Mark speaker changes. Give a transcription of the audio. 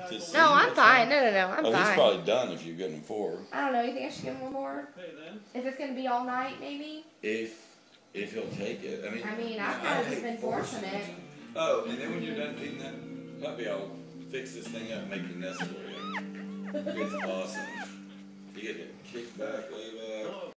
Speaker 1: see
Speaker 2: No, I'm
Speaker 1: what's
Speaker 2: fine.
Speaker 1: wrong?
Speaker 2: No, I'm
Speaker 1: Oh,
Speaker 2: fine.
Speaker 1: he's probably done if you're getting 4.
Speaker 2: I don't know. You think I should give him one more? Is this going to be all night, maybe?
Speaker 1: If he'll take it.
Speaker 2: I mean, I've kind of just been forcing it.
Speaker 1: Oh, and then when you're done feeding that puppy, I'll fix this thing up and make a nest for you. It's awesome. You get to kick back, lay back.